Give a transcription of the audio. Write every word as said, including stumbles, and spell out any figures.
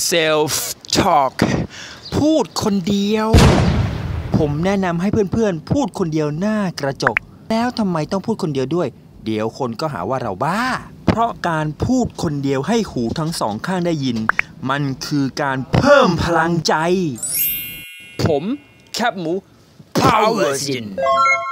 self talk พูดคนเดียวผมแนะนำให้เพื่อนๆพูดคนเดียวหน้ากระจกแล้วทำไมต้องพูดคนเดียวด้วยเดี๋ยวคนก็หาว่าเราบ้าเพราะการพูดคนเดียวให้หูทั้งสองข้างได้ยินมันคือการเพิ่มพลังใจผมแคบหมู Power จิน